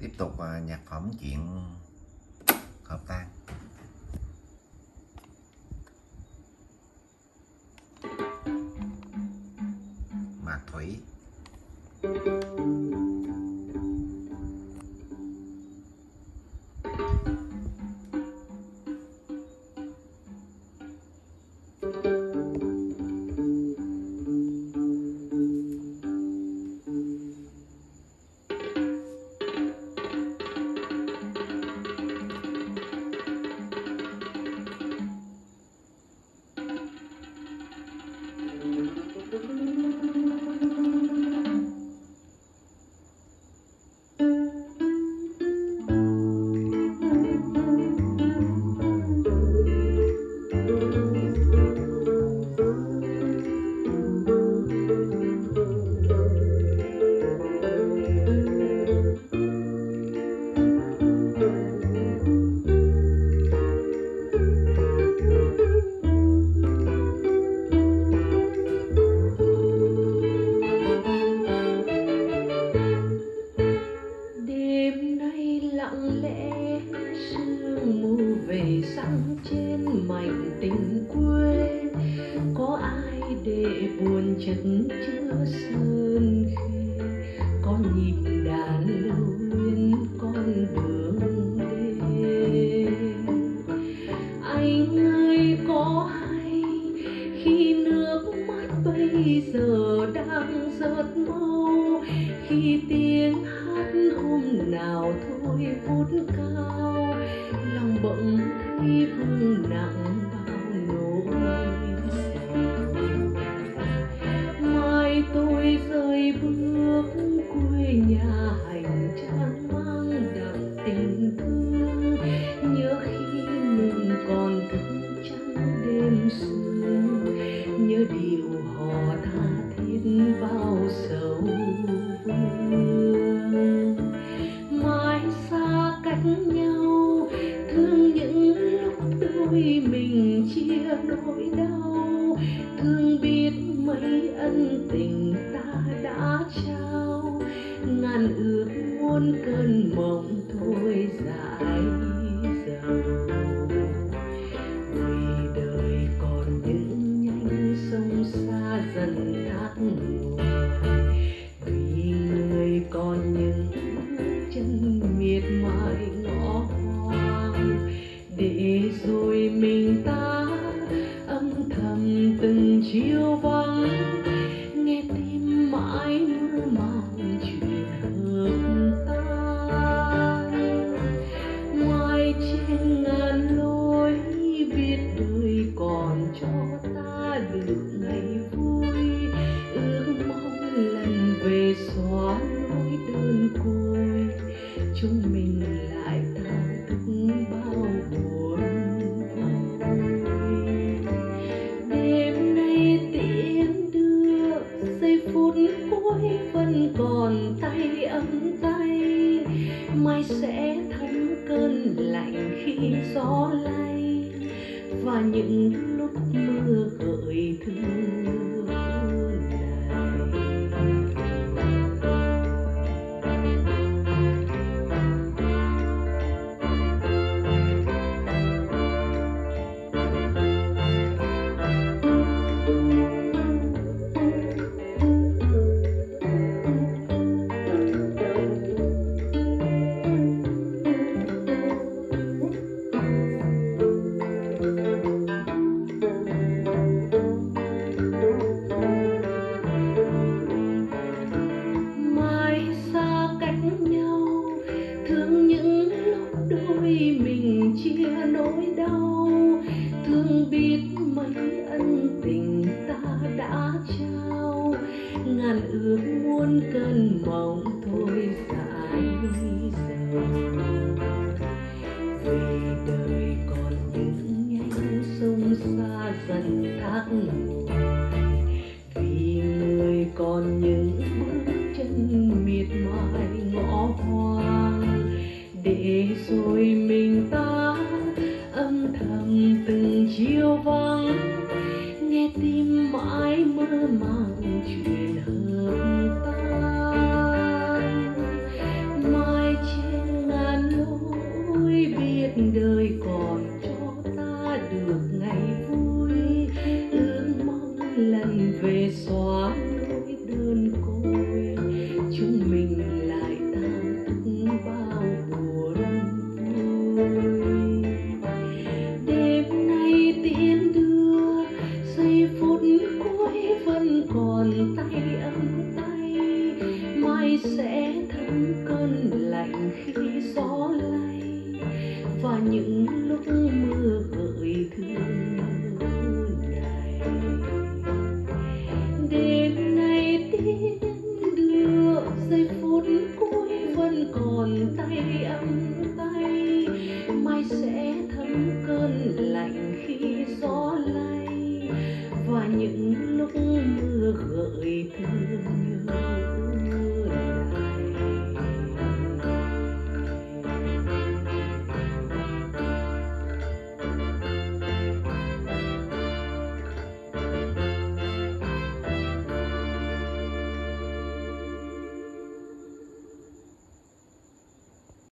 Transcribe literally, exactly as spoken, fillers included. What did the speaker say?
Tiếp tục uh, nhạc phẩm Chuyện hợp tan. Mạc Thủy. Sang trên mảnh tình quê có ai để buồn chất chứa sơn khê, có nhịp đàn lưu luyến con đường đê. Anh ơi có hay khi nước mắt bây giờ đang rớt mau, khi tiếng hát hôm nào thôi vút cao, lòng bỗng thấy vương nặng bao nỗi sầu. Mai tôi rời bước quê nhà hành trang mang đậm tình thương, nhớ khi mình còn thức trắng đêm sương, nhớ điệu hò tha thiết bao sầu vương. Mãi xa cách nhau thương những lúc đôi mình chia nỗi đau, thương biết mấy ân tình ta đã trao, ngàn ước muôn cơn mộng thôi dại dầu. Vì đời còn những nhánh sông xa dần thác nguồn, vì người còn những chân miệt mài ngõ hoang, để rồi mình ta âm thầm từng chiều vắng, nghe tim mãi mơ màng chuyện hợp tan. Ngoài trên ngàn lối biết đời còn cho ta được ngày vui, ước mong lần về xóa nỗi đơn côi, chúng mình lại thao thức bao buồn vui. Đêm nay tiễn đưa giây phút cuối vẫn còn tay ấm tay, mai sẽ thấm cơn lạnh khi gió lay, và những lúc mưa gợi thương này. Thương những lúc đôi mình chia nỗi đau, thương biết mấy ân tình ta đã trao, ngàn ước muôn cơn mộng thôi dại dầu. Vì đời còn những nhánh sông xa dần thác nguồn, vì người còn những bước chân miệt mài ngõ hoang, để rồi mình ta âm thầm từng chiều vắng, nghe tim mãi mơ màng chuyện hợp tan. Mai trên cơn lạnh khi gió lay, và những lúc mưa gợi thương nhớ ngày. Đêm nay tiếng lửa giây phút cuối vẫn còn tay ấm tay, mai sẽ thấm cơn lạnh khi gió lay, và những lúc mưa gợi thương nhớ.